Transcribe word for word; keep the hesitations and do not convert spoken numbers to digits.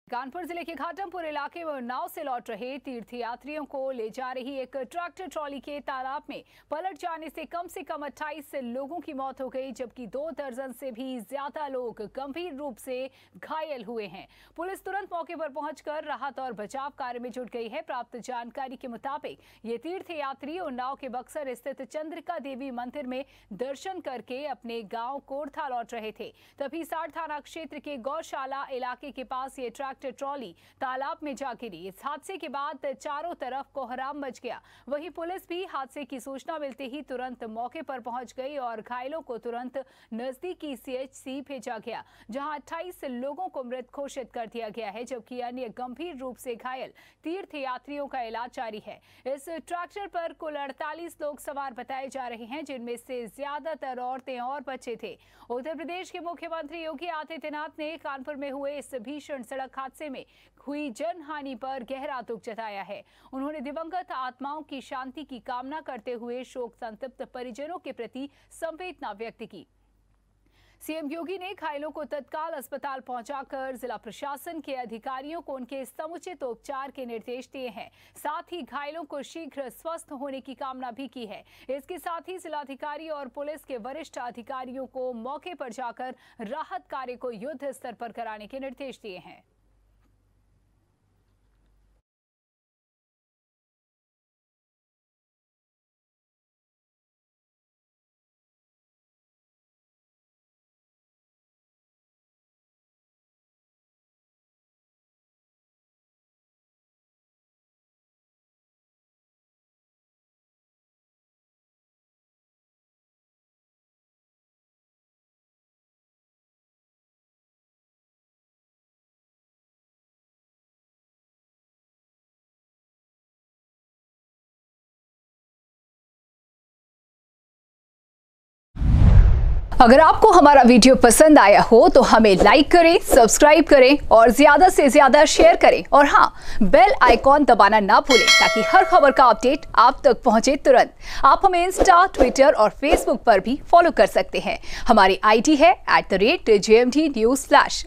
कानपुर जिले के घाटमपुर इलाके में नाव से लौट रहे तीर्थयात्रियों को ले जा रही एक ट्रैक्टर ट्रॉली के तालाब में पलट जाने से कम से कम अट्ठाईस लोगों की मौत हो गई, जबकि दो दर्जन से भी ज्यादा लोग गंभीर रूप से घायल हुए हैं। पुलिस तुरंत मौके पर पहुंचकर राहत और बचाव कार्य में जुट गई है। प्राप्त जानकारी के मुताबिक ये तीर्थयात्री उन्नाव के बक्सर स्थित चंद्रिका देवी मंदिर में दर्शन करके अपने गाँव कोरथा लौट रहे थे। तभी साठ थाना क्षेत्र के गौशाला इलाके के पास ये ट्रैक्टर ट्रॉली तालाब में जा गिरी। इस हादसे के बाद चारों तरफ कोहराम मच गया। वहीं पुलिस भी हादसे की सूचना मिलते ही तुरंत मौके पर पहुंच गई और घायलों को तुरंत नजदीकी सीएचसी भेजा गया, जहां अट्ठाईस लोगों को मृत घोषित कर दिया गया है, जबकि अन्य गंभीर रूप से घायल तीर्थयात्रियों का इलाज जारी है। इस ट्रैक्टर पर कुल अड़तालीस लोग सवार बताए जा रहे हैं, जिनमें से ज्यादातर औरतें और बच्चे थे। उत्तर प्रदेश के मुख्यमंत्री योगी आदित्यनाथ ने कानपुर में हुए इस भीषण सड़क हादसे में हुई जनहानि पर गहरा दुख जताया है। उन्होंने दिवंगत आत्माओं की शांति की कामना करते हुए शोक संतप्त परिजनों के प्रति संवेदना व्यक्त की। सीएम योगी ने घायलों को तत्काल अस्पताल पहुंचाकर जिला प्रशासन के अधिकारियों को उनके समुचित उपचार के निर्देश दिए हैं। साथ ही घायलों को शीघ्र स्वस्थ होने की कामना भी की है। इसके साथ ही जिलाधिकारी और पुलिस के वरिष्ठ अधिकारियों को मौके पर जाकर राहत कार्य को युद्ध स्तर पर कराने के निर्देश दिए हैं। अगर आपको हमारा वीडियो पसंद आया हो तो हमें लाइक करें, सब्सक्राइब करें और ज्यादा से ज्यादा शेयर करें और हाँ, बेल आइकॉन दबाना ना भूलें ताकि हर खबर का अपडेट आप तक पहुंचे तुरंत। आप हमें इंस्टा, ट्विटर और फेसबुक पर भी फॉलो कर सकते हैं। हमारी आईडी है at the rate J M D news flash.